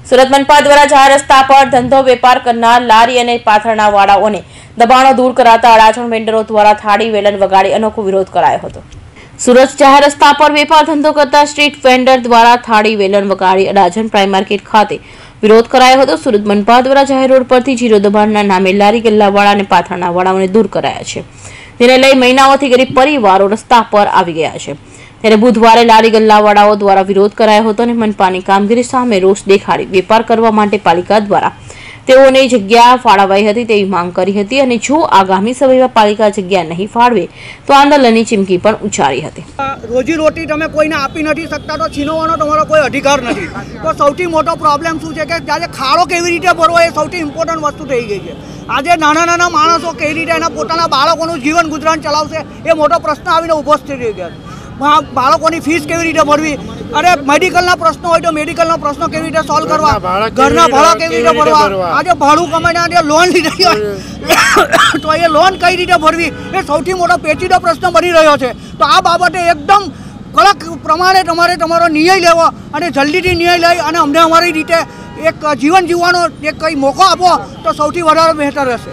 સુરત મનપા દ્વારા જાહેર રસ્તા પર ધંધો વેપાર કરનાર લારી અને પાથરણા વાળાઓને દબાણો દૂર કરાતા અડાજણ વેન્ડરો દ્વારા થાળી વેલણ વગાડી અનોખો વિરોધ કરાયો હતો। સુરત જાહેર રસ્તા પર વેપાર ધંધો કરતા સ્ટ્રીટ વેન્ડર દ્વારા થાળી વેલણ વગાડી અડાજણ પ્રાઇમ માર્કેટ ખાતે વિરોધ કરાયો હતો। સુરત મનપા દ્વારા જાહેર રોડ પરથી જીરો દબાણના નામે લારી ગલ્લાવાળા અને પાથરણા વાળાઓને દૂર કરાયા છે, જેને લઈ મહિનાઓથી ગરીબ પરિવારો રસ્તા પર આવી ગયા છે। ત્યારે બુધવારે લારી ગલ્લાવાળાઓ દ્વારા વિરોધ કરાયો હતો અને મનપાની કામગીરી સામે રોષ દેખાડી વેપાર કરવા માટે પાલિકા દ્વારા તેઓને જગ્યા ફાળવાઈ હતી તેવી માંગ કરી હતી અને જો આગામી સમયમાં પાલિકા જગ્યા નહીં ફાળવે તો આંદોલનની ચીમકી પણ ઉચ્ચારી હતી। રોજીરોટી તમે કોઈને આપી નથી શકતા તો છીનવવાનો તમારો કોઈ અધિકાર નથી। તો સૌથી મોટો પ્રોબ્લેમ શું છે કે આજે ખાડો કેવી રીતે ભરવો એ સૌથી ઇમ્પોર્ટન્ટ વસ્તુ થઈ ગઈ છે। આજે નાના માણસો કેવી રીતે એના પોતાના બાળકોનું જીવન ગુજરાન ચલાવશે એ મોટો પ્રશ્ન આવીને ઊભો થઈ રહ્યો છે। બાળકોની ફીસ કેવી રીતે ભરવી, અરે મેડિકલના પ્રશ્નો હોય તો મેડિકલના પ્રશ્નો કેવી રીતે સોલ્વ કરવા, ઘરના ભાડા કેવી રીતે ભરવા, આજે ભાડું કમાઈને આજે લોન લીધી હોય તો એ લોન કઈ રીતે ભરવી એ સૌથી મોટો પેચીદો પ્રશ્ન બની રહ્યો છે। તો આ બાબતે એકદમ કડક પ્રમાણે તમારો નિર્ણય લેવો અને જલ્દીથી નિર્ણય લઈ અને અમને અમારી રીતે એક જીવન જીવવાનો એક કંઈ મોકો આપો તો સૌથી વધારે બહેતર રહેશે।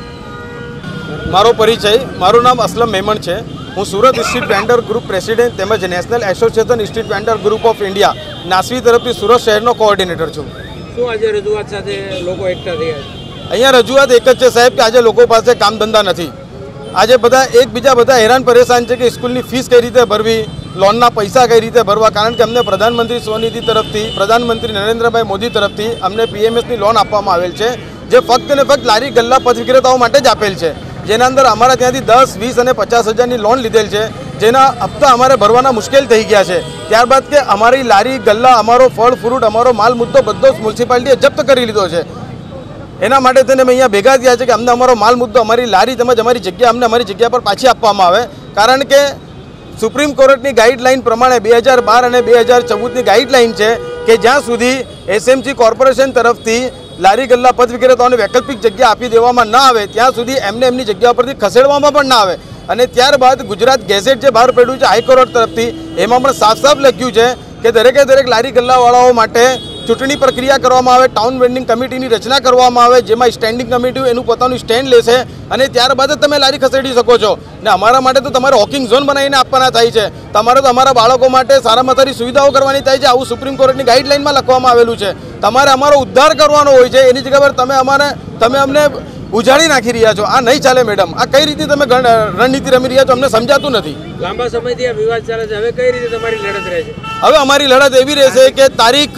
મારો પરિચય, મારું નામ અસલમ મેમણ છે। હું Surat street vendor group president તેમજ national association street vendor group of India NASVI તરફથી સુરત શહેરનો કોઓર્ડિનેટર છું। શું આજે રજૂઆત સાથે લોકો એકઠા થયા છે? અહીંયા રજૂઆત એક જ છે સાહેબ કે આજે લોકો પાસે કામ ધંધા નથી। આજે બધા એકબીજા બધા હેરાન પરેશાન છે કે સ્કૂલની ફીસ કઈ રીતે ભરવી, લોનના પૈસા કઈ રીતે ભરવા, કારણ કે અમને પ્રધાનમંત્રી સ્વનિધિ તરફથી, પ્રધાનમંત્રી નરેન્દ્રભાઈ મોદી તરફથી અમને PMSની લોન આપવામાં આવેલ છે, જે ફક્ત ને ફક્ત લારી ગલ્લા પદ વિક્રેતાઓ માટે જ આપેલ છે, જેના અંદર અમારા ત્યાંથી 10, 20 અને 50 હજારની લોન લીધેલ છે, જેના હપ્તા અમારે ભરવાના મુશ્કેલ થઈ ગયા છે। ત્યારબાદ કે અમારી લારી ગલ્લા, અમારો ફળ ફ્રૂટ, અમારો માલ મુદ્દો બધો જ મ્યુનિસિપાલિટીએ જપ્ત કરી લીધો છે। એના માટે થઈને અમે અહીંયા ભેગા થયા છે કે અમને અમારો માલ મુદ્દો, અમારી લારી તેમજ અમારી જગ્યા અમને અમારી જગ્યા પર પાછી આપવામાં આવે, કારણ કે સુપ્રીમ કોર્ટની ગાઈડલાઇન પ્રમાણે 2012 અને 2014ની ગાઈડલાઇન છે કે જ્યાં સુધી SMC કોર્પોરેશન તરફથી લારી ગલ્લા પદ વિક્રેતાઓને વૈકલ્પિક જગ્યા આપી દેવામાં ન આવે ત્યાં સુધી એમને એમની જગ્યા પરથી ખસેડવામાં પણ ના આવે। અને ત્યારબાદ ગુજરાત ગેઝેટ જે બહાર પડ્યું છે હાઈકોર્ટ તરફથી, એમાં પણ સાફ લખ્યું છે કે દરેક લારી ગલ્લાવાળાઓ માટે ચૂંટણી પ્રક્રિયા કરવામાં આવે, ટાઉન વેન્ડિંગ કમિટીની રચના કરવામાં આવે, જેમાં સ્ટેન્ડિંગ કમિટી એનું પોતાનું સ્ટેન્ડ લેશે અને ત્યારબાદ જ તમે લારી ખસેડી શકો છો। ને અમારા માટે તો તમારે હોકિંગ ઝોન બનાવીને આપવાના થાય છે, તમારે તો અમારા બાળકો માટે સારામાં સારી સુવિધાઓ કરવાની થાય છે, આવું સુપ્રીમ કોર્ટની ગાઈડલાઇનમાં લખવામાં આવેલું છે। તમારે અમારો ઉદ્ધાર કરવાનો હોય છે, એની જગ્યા પર તમે અમને ઉજાડી નાખી રહ્યા છો। આ નહીં ચાલે મેડમ, આ કઈ રીતે તમે રણનીતિ રમી રહ્યા છો અમને સમજાતું નથી। લાંબા સમયથી આ વિવાદ ચાલે છે, હવે કઈ રીતે તમારી લડત રહે છે? હવે અમારી લડત એવી રહેશે કે તારીખ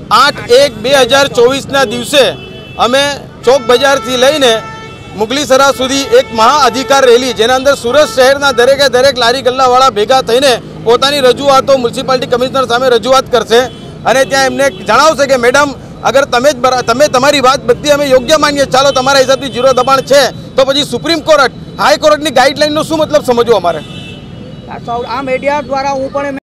8/1/2024ના દિવસે અમે ચોક બજારથી લઈને મુગલીસરા સુધી એક મહા અધિકાર રેલી, જેના અંદર સુરત શહેરના દરેક લારી ગલ્લાવાળા ભેગા થઈને પોતાની રજૂઆતો મ્યુનિસિપાલિટી કમિશનર સામે રજૂઆત કરશે અને ત્યાં એમને જણાવશે કે મેડમ અગર તમે તમારી વાત બધી અમે યોગ્ય માનીએ, ચાલો તમારા હિસાબથી જીરો દબાણ છે, તો પછી સુપ્રીમ કોર્ટ હાઈકોર્ટની ગાઈડલાઇનનો શું મતલબ સમજવો અમારે? આ મીડિયા દ્વારા હું પણ